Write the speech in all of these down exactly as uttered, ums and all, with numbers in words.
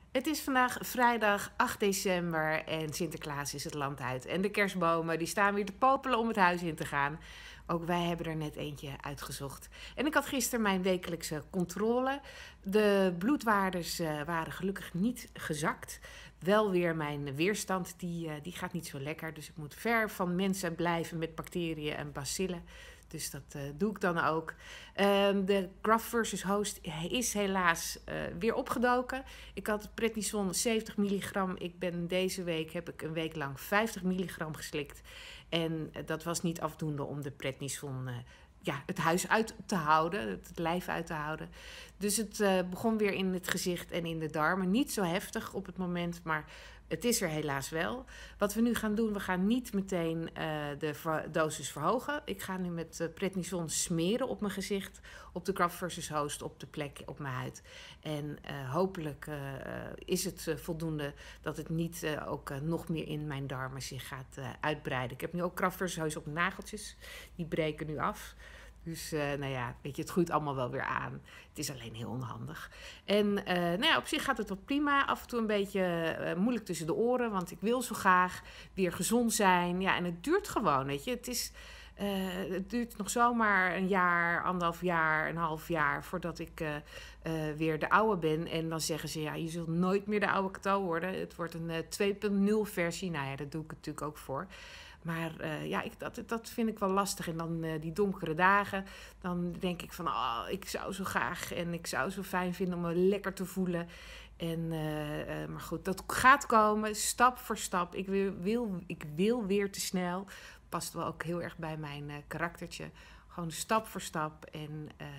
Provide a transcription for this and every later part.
Het is vandaag vrijdag acht december en Sinterklaas is het land uit. En de kerstbomen die staan weer te popelen om het huis in te gaan. Ook wij hebben er net eentje uitgezocht. En ik had gisteren mijn wekelijkse controle. De bloedwaardes uh, waren gelukkig niet gezakt. Wel weer mijn weerstand, die, uh, die gaat niet zo lekker. Dus ik moet ver van mensen blijven met bacteriën en bacillen. Dus dat uh, doe ik dan ook. Uh, de Graft versus Host is helaas uh, weer opgedoken. Ik had prednison zeventig milligram. Ik ben deze week, heb ik een week lang vijftig milligram geslikt. En uh, dat was niet afdoende om de prednison uh, ja, het huis uit te houden, het lijf uit te houden. Dus het uh, begon weer in het gezicht en in de darmen. Niet zo heftig op het moment, maar het is er helaas wel. Wat we nu gaan doen, we gaan niet meteen uh, de ver- dosis verhogen. Ik ga nu met uh, prednison smeren op mijn gezicht, op de Graft versus Host, op de plek op mijn huid. En uh, hopelijk uh, is het uh, voldoende dat het niet uh, ook uh, nog meer in mijn darmen zich gaat uh, uitbreiden. Ik heb nu ook Graft versus Host op nageltjes, die breken nu af. Dus uh, nou ja, weet je, het groeit allemaal wel weer aan. Het is alleen heel onhandig. En uh, nou ja, op zich gaat het wel prima. Af en toe een beetje uh, moeilijk tussen de oren, want ik wil zo graag weer gezond zijn. Ja, en het duurt gewoon, weet je. Het is, uh, het duurt nog zomaar een jaar, anderhalf jaar, een half jaar voordat ik uh, uh, weer de oude ben. En dan zeggen ze, ja, je zult nooit meer de oude Cato worden. Het wordt een uh, twee punt nul versie. Nou ja, daar doe ik het natuurlijk ook voor. Maar uh, ja, ik, dat, dat vind ik wel lastig. En dan uh, die donkere dagen, dan denk ik van, oh, ik zou zo graag en ik zou zo fijn vinden om me lekker te voelen. En, uh, uh, maar goed, dat gaat komen, stap voor stap. Ik wil, wil, ik wil weer te snel. Past wel ook heel erg bij mijn uh, karaktertje. Gewoon stap voor stap. En uh,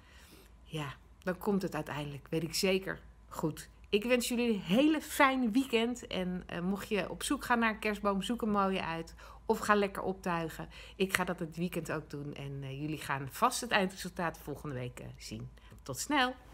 ja, dan komt het uiteindelijk, weet ik zeker, goed. Ik wens jullie een hele fijne weekend. En uh, mocht je op zoek gaan naar een kerstboom, zoek een mooie uit. Of ga lekker optuigen. Ik ga dat het weekend ook doen. En uh, jullie gaan vast het eindresultaat volgende week uh, zien. Tot snel!